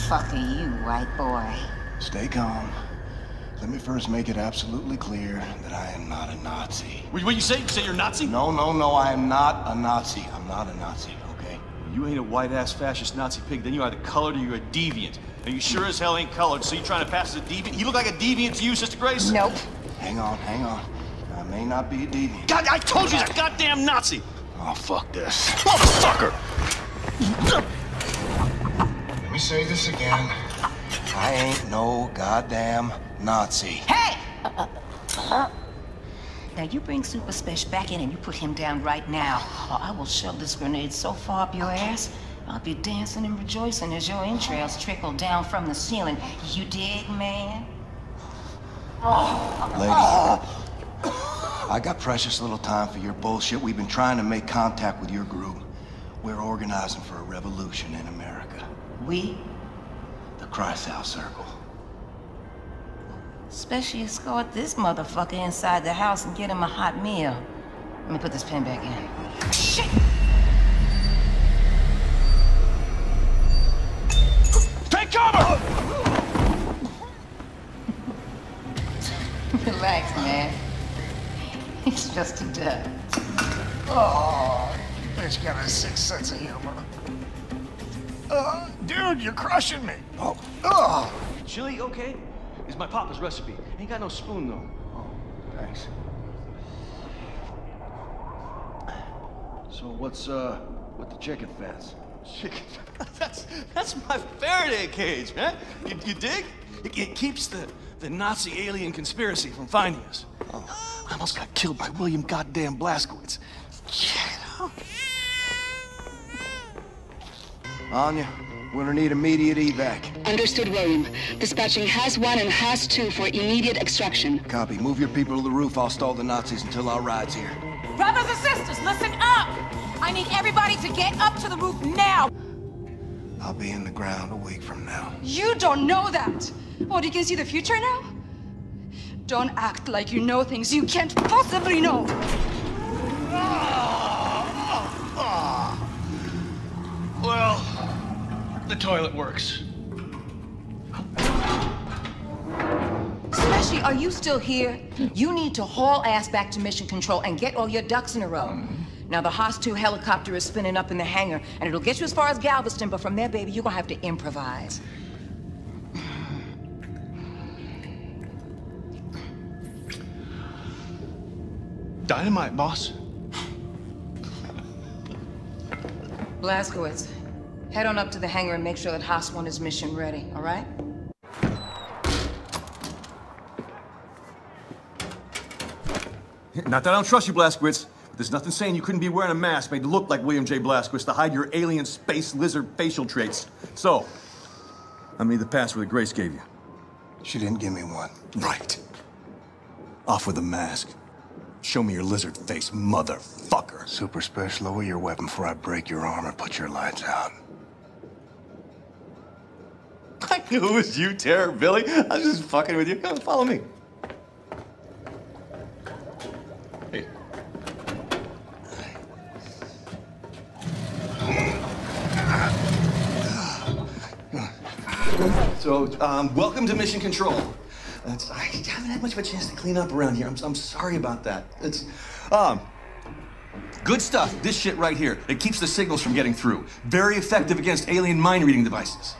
fuck are you, white boy? Stay calm. Let me first make it absolutely clear that I am not a Nazi. What you say? You say you're a Nazi? No, I am not a Nazi. I'm not a Nazi, okay? You ain't a white-ass fascist Nazi pig, then you're either colored or you're a deviant. And you sure as hell ain't colored, so you trying to pass as a deviant? You look like a deviant to you, Sister Grace? Nope. Hang on. I may not be a deviant. God, I told you he's a goddamn Nazi! Oh, fuck this. Motherfucker! Let me say this again. I ain't no goddamn Nazi. Hey! Now you bring Super Spesh back in and you put him down right now, or I will shove this grenade so far up your ass, I'll be dancing and rejoicing as your entrails trickle down from the ceiling. You dig, man? Lady, I got precious little time for your bullshit. We've been trying to make contact with your group. We're organizing for a revolution in America. We? The Kreisau Circle. Especially escort this motherfucker inside the house and get him a hot meal. Let me put this pen back in. Shit! Take cover! Relax, man. It's just a duck. Oh, bitch got a sixth sense of humor. Dude, you're crushing me. Oh. Chili, okay? It's my papa's recipe. Ain't got no spoon, though. Oh, thanks. So what's with the chicken fence? Chicken. That's my Faraday cage, man. You dig? It keeps the Nazi alien conspiracy from finding us. Oh. I almost got killed by William goddamn Blazkowicz. Yeah. Anya, we're gonna need immediate evac. Understood, William. Dispatching Has 1 and Has 2 for immediate extraction. Copy. Move your people to the roof. I'll stall the Nazis until our ride's here. Brothers and sisters, listen up! I need everybody to get up to the roof now! I'll be in the ground a week from now. You don't know that! What, you can see the future now? Don't act like you know things you can't possibly know! Well, the toilet works. Spesh, are you still here? You need to haul ass back to Mission Control and get all your ducks in a row. Now, the Haas 2 helicopter is spinning up in the hangar, and it'll get you as far as Galveston, but from there, baby, you're gonna have to improvise. Dynamite, boss. Blazkowicz, head on up to the hangar and make sure that Haas 1 is mission ready, all right? Not that I don't trust you, Blazkowicz, but there's nothing saying you couldn't be wearing a mask made to look like William J. Blazkowicz to hide your alien space lizard facial traits. So, I made the password that Grace gave you. She didn't give me one. Right. Off with the mask. Show me your lizard face, motherfucker. Super Spesh, lower your weapon before I break your arm or put your lights out. I knew it was you, Terror Billy. I was just fucking with you. Come on, follow me. Hey. So, welcome to Mission Control. I haven't had much of a chance to clean up around here. I'm sorry about that. It's, good stuff. This shit right here. It keeps the signals from getting through. Very effective against alien mind-reading devices.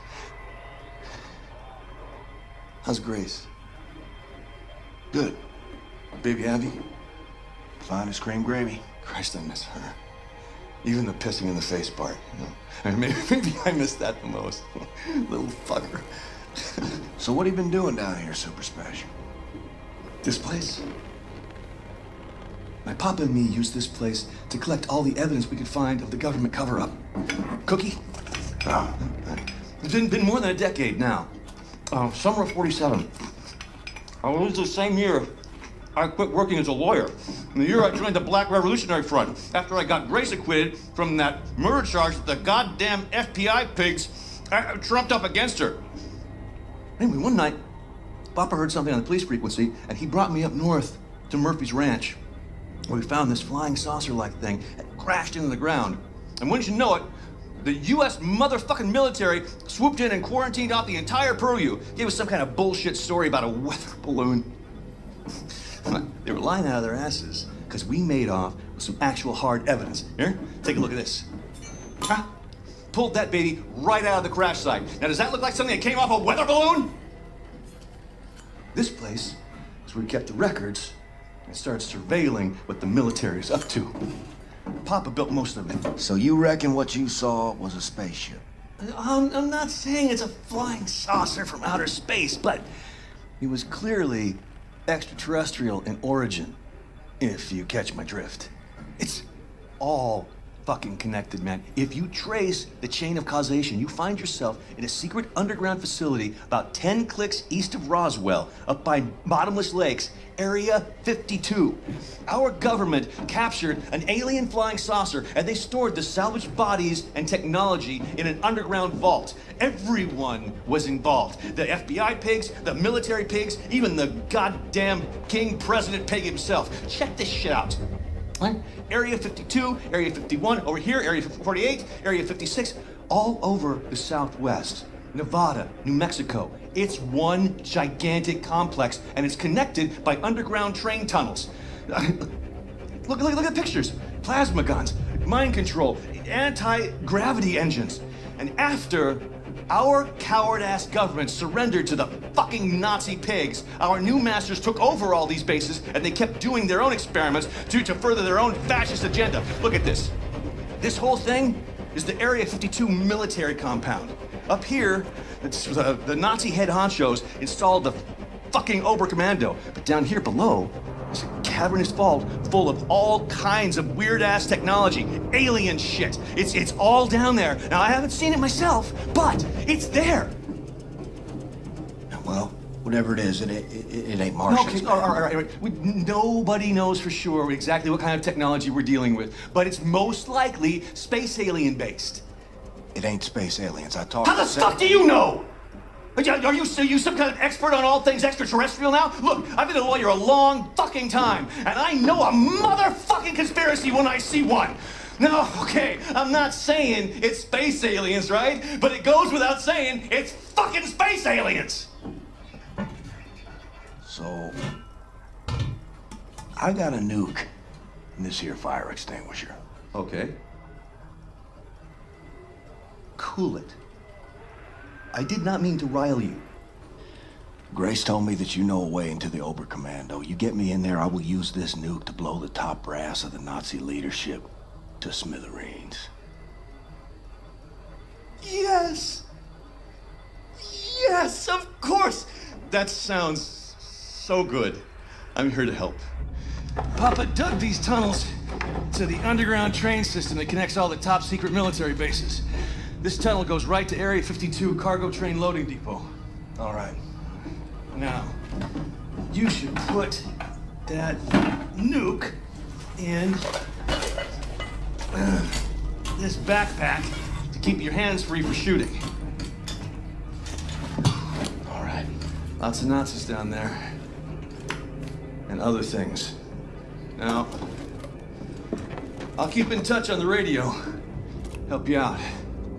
How's Grace? Good. Baby Abby? Fine as cream gravy. Christ, I miss her. Even the pissing in the face part, you know? I mean, maybe I miss that the most. Little fucker. So what have you been doing down here, Super Spesh? This place? My papa and me used this place to collect all the evidence we could find of the government cover-up. Cookie? Oh. It's been more than a decade now. Summer of '47. I was the same year I quit working as a lawyer. In the year I joined the Black Revolutionary Front, after I got Grace acquitted from that murder charge that the goddamn FBI pigs trumped up against her. Anyway, one night, Papa heard something on the police frequency, and he brought me up north to Murphy's Ranch, where we found this flying saucer-like thing that crashed into the ground. And wouldn't you know it, the U.S. motherfucking military swooped in and quarantined off the entire purview. Gave us some kind of bullshit story about a weather balloon. They were lying out of their asses because we made off with some actual hard evidence. Here, take a look at this. Huh? Pulled that baby right out of the crash site. Now, does that look like something that came off a weather balloon? This place is where we kept the records and started surveilling what the military's up to. Papa built most of it. So you reckon what you saw was a spaceship? I'm not saying it's a flying saucer from outer space, but it was clearly extraterrestrial in origin, if you catch my drift. It's all fucking connected, man. If you trace the chain of causation, you find yourself in a secret underground facility about 10 clicks east of Roswell, up by Bottomless Lakes, Area 52. Our government captured an alien flying saucer, and they stored the salvaged bodies and technology in an underground vault. Everyone was involved. The FBI pigs, the military pigs, even the goddamn King President pig himself. Check this shit out. Right? Area 52, Area 51, over here, Area 48, Area 56, all over the Southwest. Nevada, New Mexico. It's one gigantic complex, and it's connected by underground train tunnels. Look at the pictures. Plasma guns, mind control, anti-gravity engines. And after our coward-ass government surrendered to the fucking Nazi pigs, our new masters took over all these bases, and they kept doing their own experiments to further their own fascist agenda. Look at this. This whole thing is the Area 52 military compound. Up here, the Nazi head honchos installed the fucking Oberkommando. But down here below, there's a cavernous vault full of all kinds of weird-ass technology, alien shit. It's all down there. Now, I haven't seen it myself, but it's there. Well, whatever it is, it ain't Martian. Okay, all right. Nobody knows for sure exactly what kind of technology we're dealing with, but it's most likely space alien-based. It ain't space aliens. I talked. How the fuck do you know? Are you some kind of expert on all things extraterrestrial now? Look, I've been a lawyer a long fucking time, and I know a motherfucking conspiracy when I see one. No, okay, I'm not saying it's space aliens, right? But it goes without saying it's fucking space aliens. So, I got a nuke in this here fire extinguisher. Okay. Cool it. I did not mean to rile you. Grace told me that you know a way into the Oberkommando. You get me in there, I will use this nuke to blow the top brass of the Nazi leadership to smithereens. Yes! Yes, of course! That sounds so good. I'm here to help. Papa dug these tunnels to the underground train system that connects all the top secret military bases. This tunnel goes right to Area 52 cargo train loading depot. All right. Now, you should put that nuke in this backpack to keep your hands free for shooting. All right. Lots of Nazis down there. And other things. Now, I'll keep in touch on the radio. Help you out.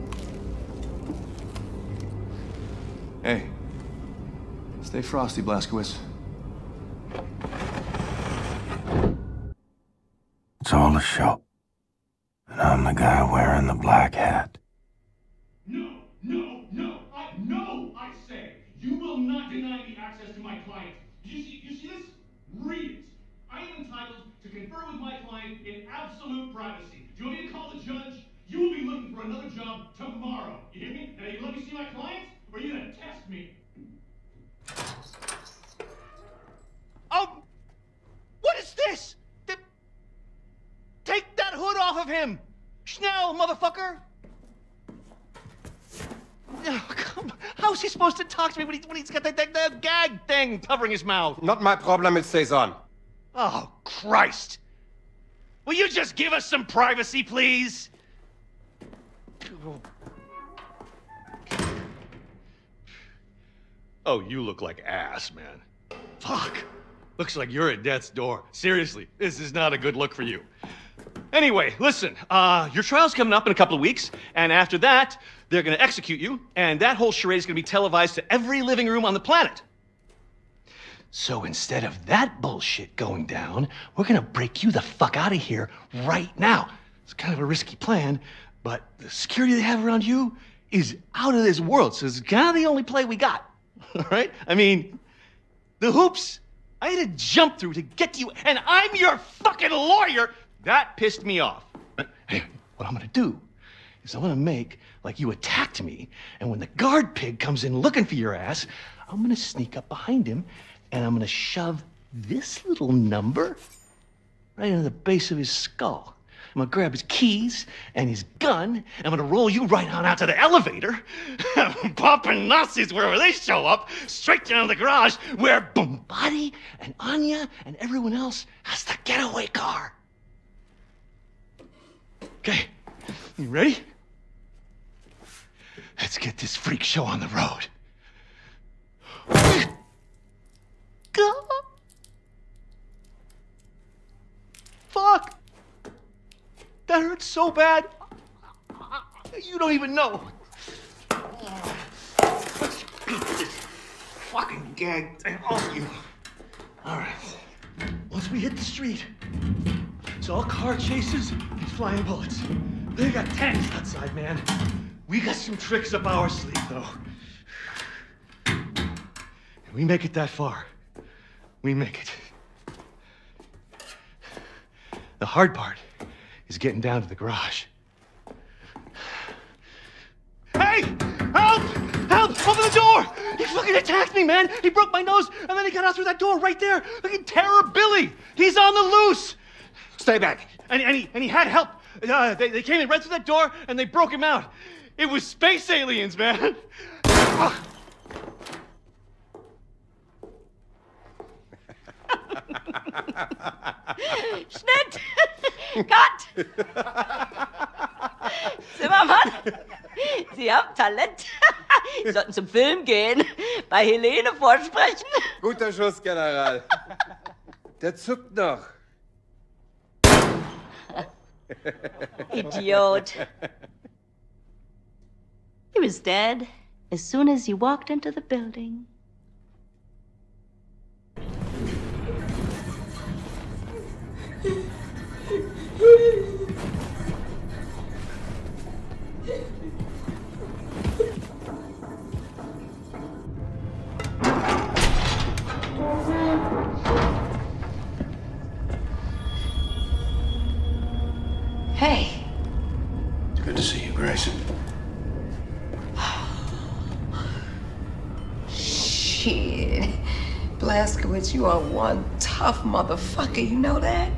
Hey, stay frosty, Blazkowicz. It's all a show. And I'm the guy wearing the black hat. No, I say. You will not deny me access to my client. You see this? Read it. I am entitled to confer with my client in absolute privacy. Do you want me to call the judge? You will be looking for another job tomorrow. You hear me? Now you let me see my client? Or are you gonna test me? What is this? Take that hood off of him! Schnell, motherfucker! Oh, come on. How's he supposed to talk to me when he's got that gag thing covering his mouth? Not my problem, it stays on. Oh, Christ! Will you just give us some privacy, please? Oh, you look like ass, man. Fuck. Looks like you're at death's door. Seriously, this is not a good look for you. Anyway, listen, your trial's coming up in a couple of weeks, and after that, they're gonna execute you, and that whole charade is gonna be televised to every living room on the planet. So instead of that bullshit going down, we're gonna break you the fuck out of here right now. It's kind of a risky plan, but the security they have around you is out of this world, so it's kind of the only play we got, all right? I mean, the hoops I had to jump through to get to you, and I'm your fucking lawyer. That pissed me off. Hey, what I'm gonna do is I'm gonna make like you attacked me, and when the guard pig comes in looking for your ass, I'm gonna sneak up behind him, and I'm gonna shove this little number right into the base of his skull. I'm gonna grab his keys and his gun, and I'm gonna roll you right on out to the elevator, popping Nazis wherever they show up, straight down to the garage where Bombati and Anya and everyone else has the getaway car. Okay, you ready? Let's get this freak show on the road. God. Fuck. That hurts so bad. You don't even know. Let's beat this fucking gag off you. All right. Once we hit the street, it's all car chases and flying bullets. They got tanks outside, man. We got some tricks up our sleeve, though. And we make it that far. We make it. The hard part is getting down to the garage. Hey! Help! Help! Open the door! He fucking attacked me, man! He broke my nose, and then he got out through that door right there! Fucking Terror Billy! He's on the loose! Stay back. And he had help. They came in right through that door, and they broke him out. It was space aliens, man! Schnitt! Cut! Zimmermann, Sie haben Talent. Sie sollten zum Film gehen, bei Helene vorsprechen. Guter Schuss, General. Der zuckt noch. Idiot. He was dead as soon as you walked into the building. Hey. It's good to see you, Grace. Shit. Blazkowicz, you are one tough motherfucker, you know that?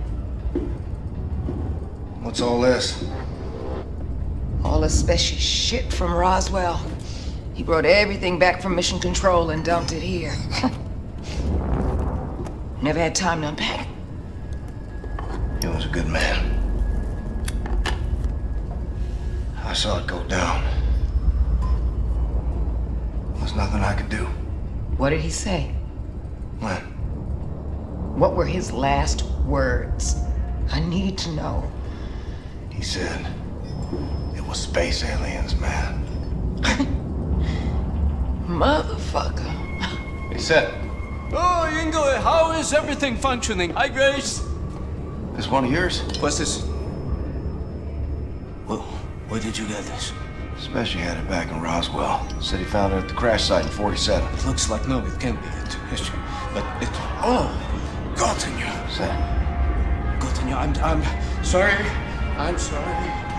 What's all this? All the special shit from Roswell. He brought everything back from Mission Control and dumped it here. Never had time to unpack it. He was a good man. I saw it go down. There's nothing I could do. What did he say? When? What were his last words? I need to know. He said it was space aliens, man. Motherfucker. He said. Oh, Ingo, how is everything functioning? Hi, Grace. This one of yours? What's this? Well, where did you get this? Spesh had it back in Roswell. Said he found it at the crash site in 47. It looks like no, it can't be it. But it. Oh, Gottenja. Say. Gottenja, I'm sorry. I'm sorry.